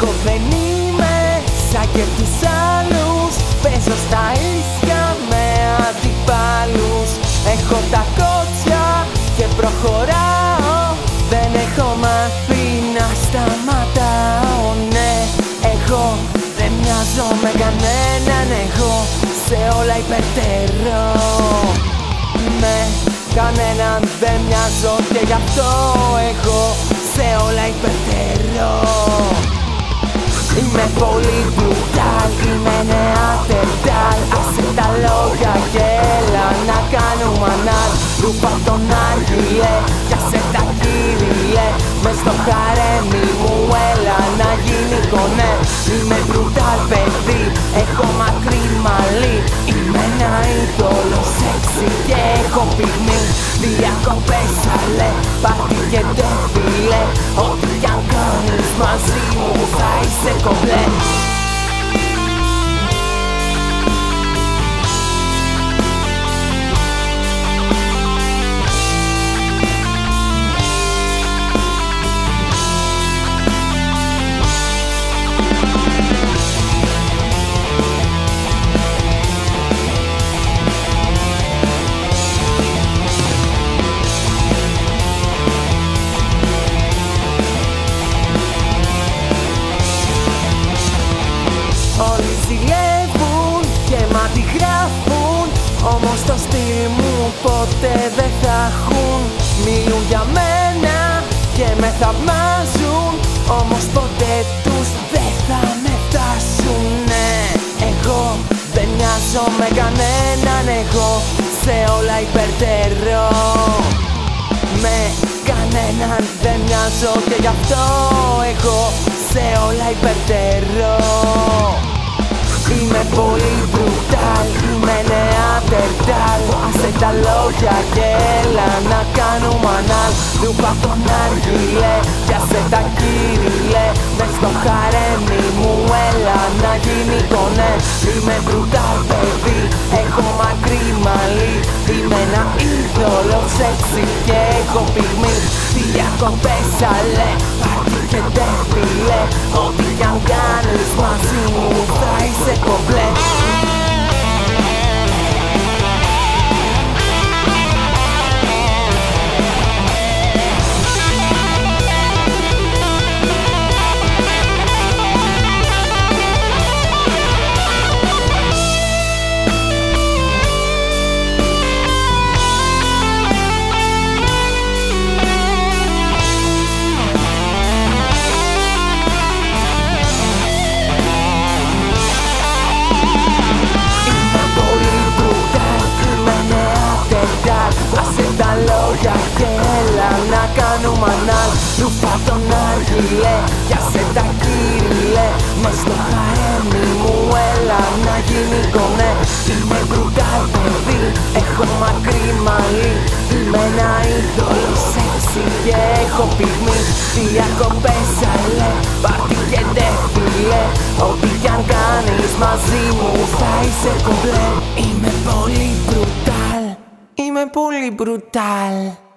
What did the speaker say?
Εγώ δεν είμαι σαν και τους άλλους, παίζω στα ίσια με αντιπάλους. Έχω τα κότσια και προχωράω, δεν έχω μάθει να σταματάω. Ναι, εγώ δεν μοιάζω με κανέναν, εγώ σε όλα υπερτερώ. Με κανέναν δεν μοιάζω και γι' αυτό εγώ σε όλα υπερτερώ. Είμαι πολύ brutal, είμαι νεάτερταλ. Άσε τα λόγια και έλα να κάνουμε ανάλ. Ρούπα τον άργυλε κι άσε τα κύριε. Μες στο χαρέμι μου έλα να γίνει κονέ. Είμαι brutal παιδί, έχω μακρύ μαλλί. Είμαι ένα είδωλο σεξι και έχω πυγμή. Διακοπές αλέ, πάρτι και ντεφιλέ. Ό,τι κι αν κάνεις μαζί μου θα είσαι κομπλέ. Όλοι ζηλεύουν και μ' αντιγράφουν, όμως το στυλ μου ποτέ δεν θα έχουν. Μιλούν για μένα και με θαυμάζουν, όμως ποτέ τους δεν θα με φτάσουν. Ναι, εγώ δεν μοιάζω με κανέναν, εγώ σε όλα υπερτερώ. Με κανέναν δεν μοιάζω και γι' αυτό εγώ σε όλα υπερτερώ. Είμαι πολύ brutal, είμαι νεάτερταλ. Άσε τα λόγια και έλα να κάνουμε ανάλ. Ρούπα τον άργυλε κι άσε τα κύριε. Μες στο χαρέμι μου έλα να γίνει κονέ. Είμαι brutal παιδί, έχω μακρύ μαλλί. Είμαι ένα είδωλο σεξι και έχω πυγμή. Διακοπές αλέ, πάρτι και ντεφιλέ. Ό,τι κι αν κάνεις μαζί μου θα είσαι κομπλέ. Άσε τα λόγια και έλα να κάνουμε ανάλ. Ρούπα τον άργυλε κι άσε τα κύριε. Μες στο χαρέμι μου έλα να γίνει κονέ. Είμαι brutal παιδί, έχω μακρύ μαλλί. Είμαι ένα είδωλο σεξι και έχω πυγμή. Διακοπές αλέ, πάρτι και ντεφιλέ. Ό,τι κι αν κάνεις μαζί μου θα είσαι κομπλέ. Είμαι πολύ brutal, είμαι πολύ brutal.